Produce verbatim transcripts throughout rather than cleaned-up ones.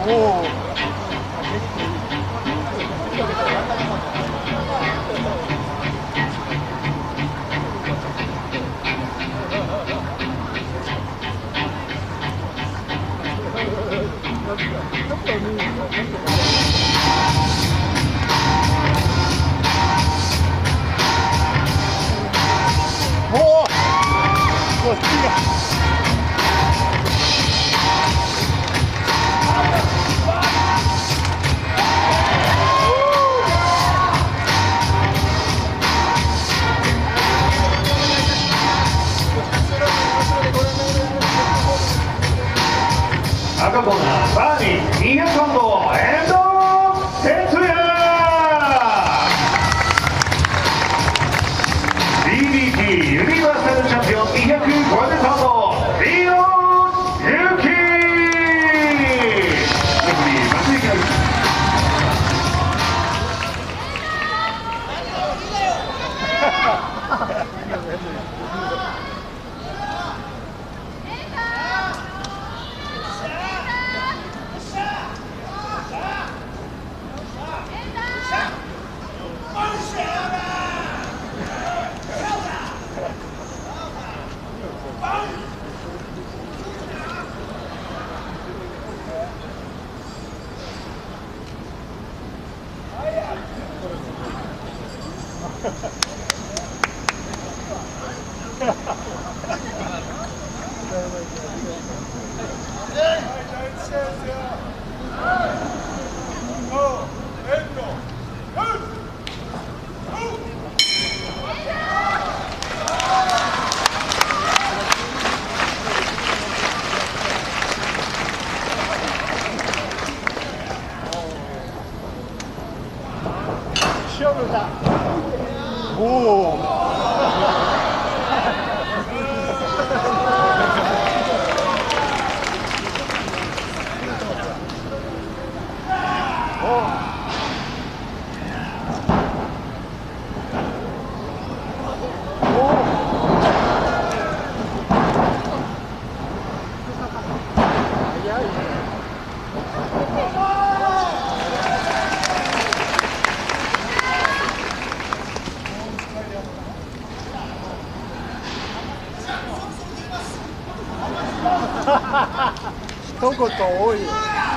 赤コーナーバーニーにひゃくポンド遠藤哲也 ディービーティー ユニバーサルチャンピオンにひゃくごじゅうポンドリオユキ一言多いよ。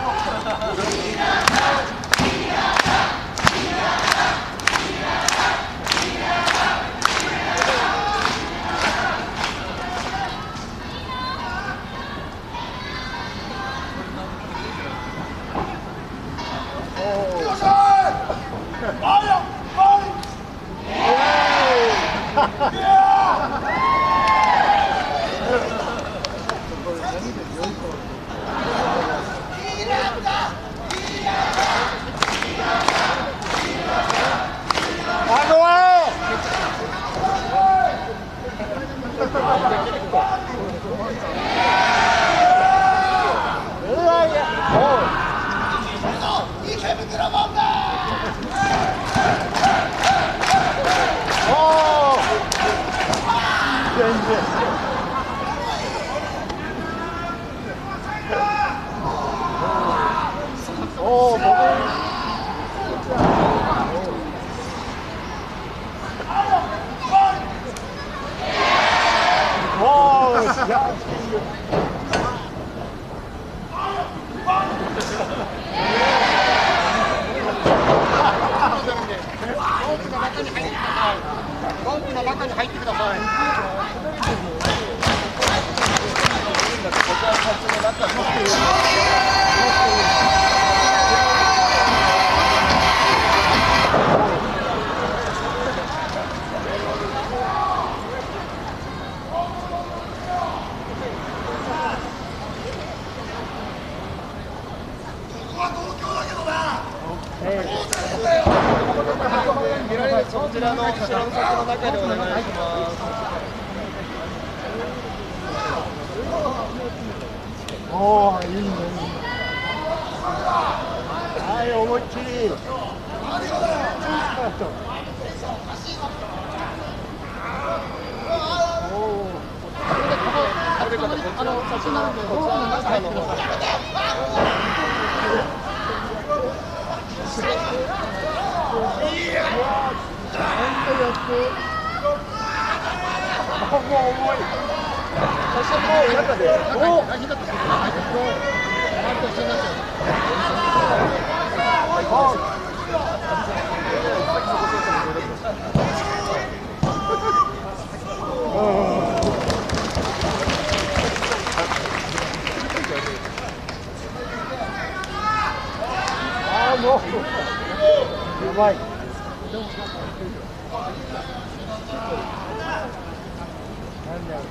そちらの後ろの柵の中でお願いします。 おお、いいね、いいね。はい、思いっきり。あの、写真なんで、こちらの中の。 もう重い。 そしてもう中で、おお。 ああ、もう。やばい。なんだろう。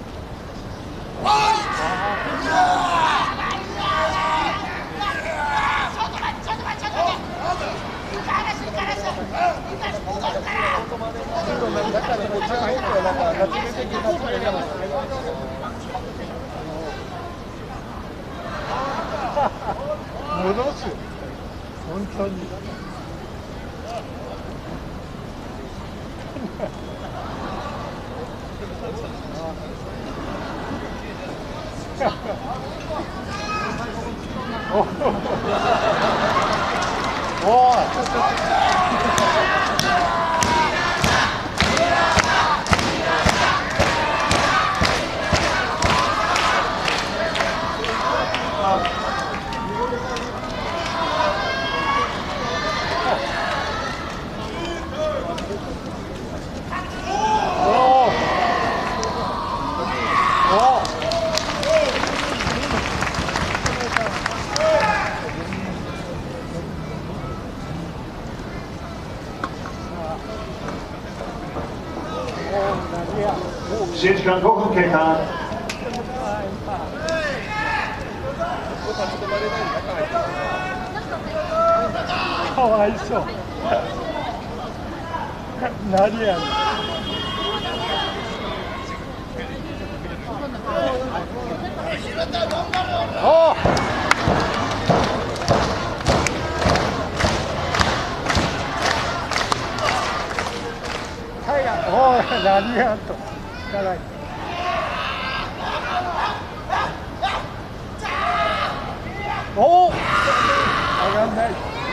戻す。本当に。おお。 試合時間ごふん経過。 かわいそう。何やねん。おお。おい、何やんと。辛い。おお。上がんない。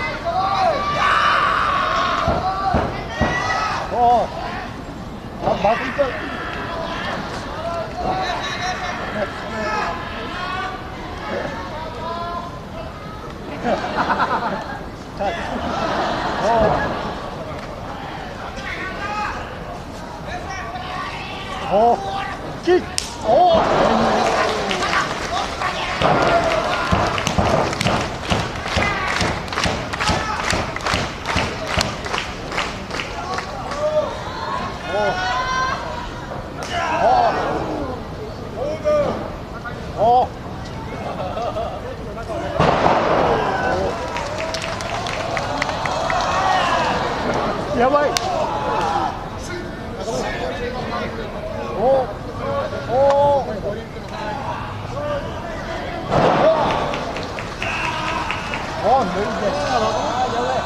おお。あ、まずいと。おお。キック。おお。おやばい。おおおお無理です。あやばい。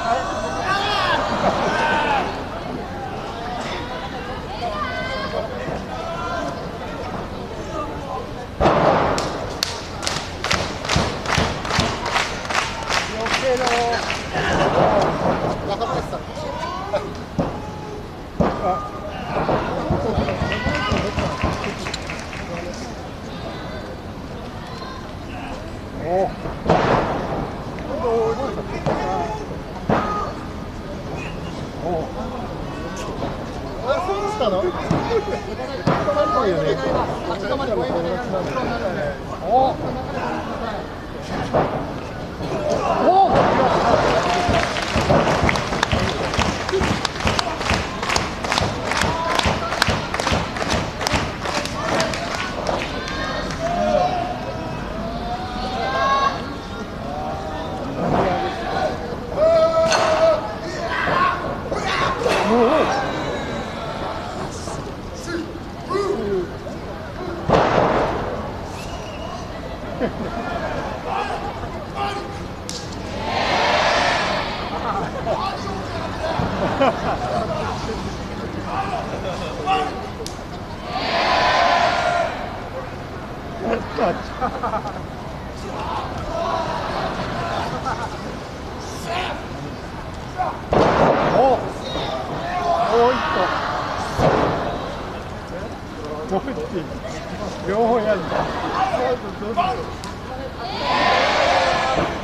おお、もう一個。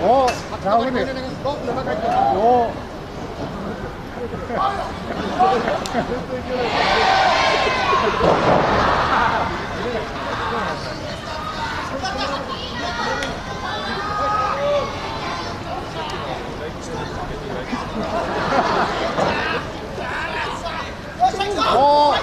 おダブルおお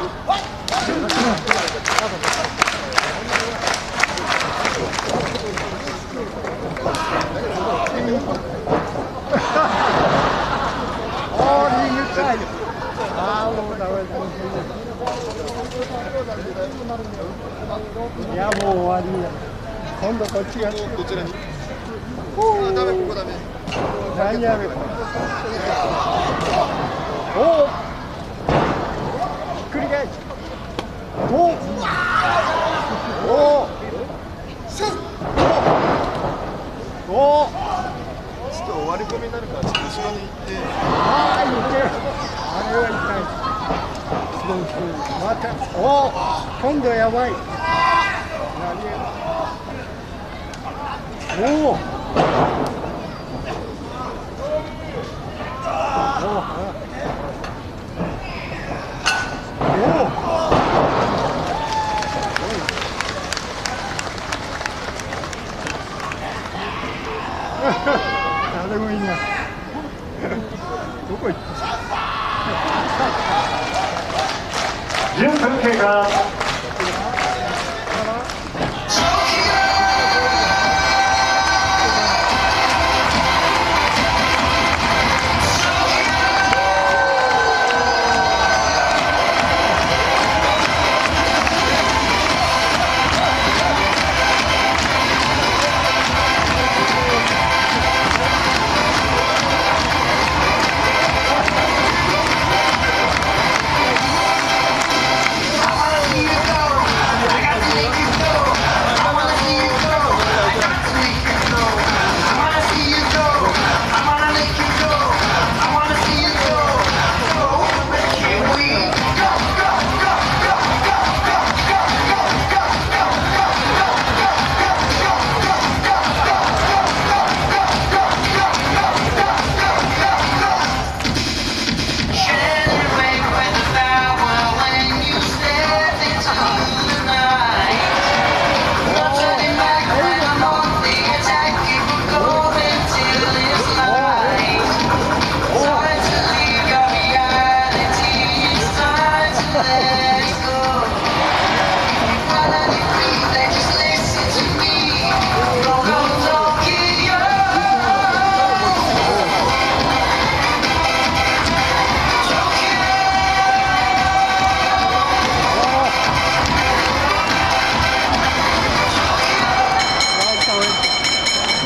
いやもう終わりや。今度こっちがどちらに？あ、ダメ、ここダメ。何やめこれ。おお。繰り返し。おお。おお。おお。ちょっと終わり込みになるから、ちょっと後ろに行って。ああ、行って。あれは痛い。また、おお、今度やばい。おお。おお。誰もいない。どこ行った？ じゅっぷん経過。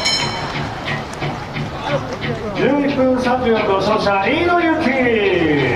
じゅういっぷんさんじゅうよん秒、勝者飯野由紀。